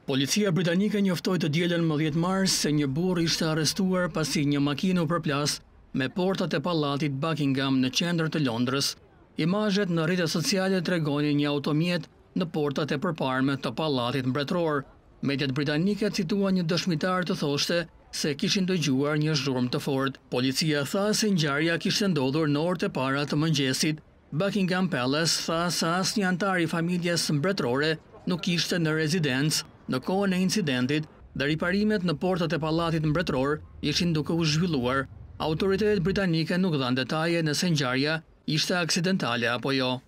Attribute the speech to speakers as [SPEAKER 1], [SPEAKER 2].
[SPEAKER 1] Policia britanike njoftoi të dielën më 10 mars se një burr ishte arrestuar pasi një makinë u përplas me portat e pallatit Buckingham në qendër të Londrës. Imazhet në rrjetet sociale tregonin një automjet në portat e përparme të pallatit mbretëror. Mediat britanike cituan një dëshmitar të thoshte se kishin dëgjuar një zhurmë të fortë. Policia tha se ngjarja kishte ndodhur në orët e para të mëngjesit. Buckingham Palace tha se asnjë antar i familjes mbretërore nuk ishte në rezidencë në kohën e incidentit dhe riparimet në portat e pallatit mbretëror ishin duke u zhvilluar. Autoritetet britanike nuk dhanë detaje nëse ngjarja ishte aksidentale apo jo.